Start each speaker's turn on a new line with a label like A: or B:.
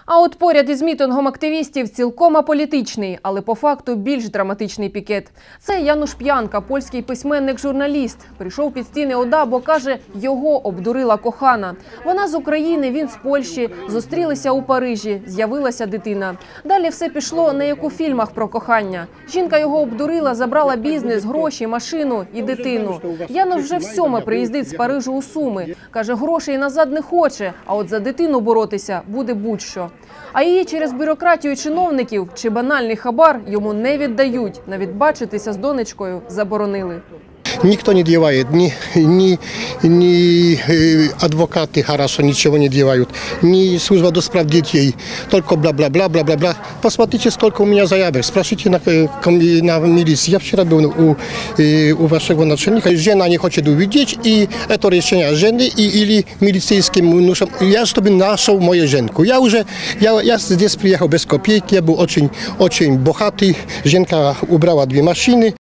A: А от поряд із мітингом активістів цілком аполітичний, але по факту більш драматичний пікет. Це Януш П'янка, польський письменник-журналіст. Прийшов під стіни ОДА, бо, каже, його обдурила кохана. Вона з України, він з Польщі. Зустрілися у Парижі, з'явилася дитина. Далі все пішло не як у фільмах про кохання. Жінка його обдурила, забрала бізнес, гроші, машину і дитину. Януш вже всьоме приїздить з Парижу у Суми. Каже, грошей назад не хоче, а от за дитину боротися буде будь-що. А її через бюрократію чиновників чи банальний хабар йому не віддають. Навіть бачитися з донечкою заборонили.
B: Никто не делает, ни адвокаты хорошо ничего не делают, ни служба до справ детей, только бла-бла-бла, бла-бла-бла. Посмотрите, сколько у меня заявок, спросите на милиции. Я вчера был у вашего начальника, жена не хочет увидеть, и это решение жены или милицейским нужно. Я чтобы нашел мою женку. Я здесь приехал без копейки, я был очень богатый, женка убрала 2 машины.